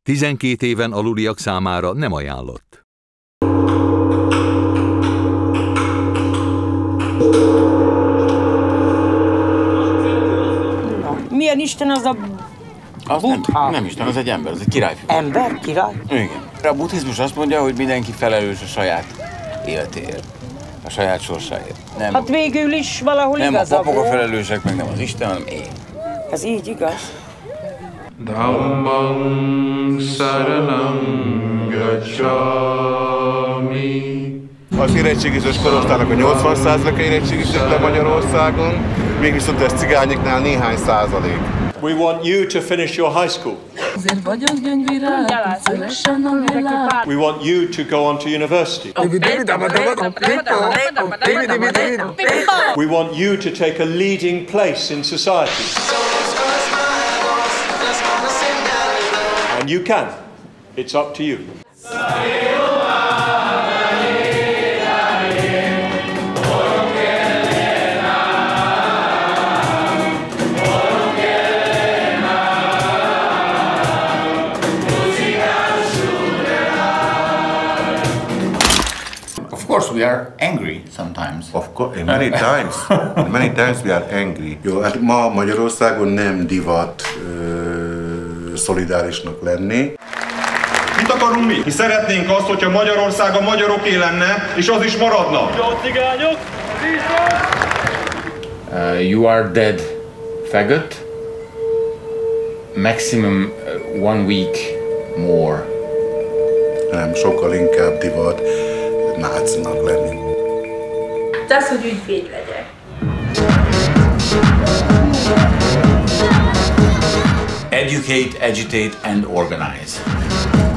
12 éven aluliak számára nem ajánlott. Milyen Isten az a Buddha? Nem Isten, az egy ember, az egy király. Ember? Király? Igen. A buddhizmus azt mondja, hogy mindenki felelős a saját életéért, a saját sorsáért. Nem, Hát végül is valahol nem igaza a papok a volt. felelősek, meg nem az Isten, hanem én. Ez így igaz? Dhammam saranam gacchami. Az érettségizős korosztálynak a 80%-a érettségizett le Magyarországon, még viszont ez cigányoknál néhány százalék. We want you to finish your high school. We want you to go on to university. We want you to take a leading place in society. And you can. It's up to you. Of course, we are angry sometimes. Of course, many times we are angry. Jó, hát ma Magyarországon nem divat szolidárisnak lenni. Mit akarunk mi? Mi szeretnénk azt, hogyha Magyarország a magyaroké lenne, és az is maradna. Jó cigányok! You are dead, faggot. Maximum 1 week more. Nem, sokkal inkább divat nácinak lenni. De az, hogy ügyvéd legyek. Educate, agitate and organize.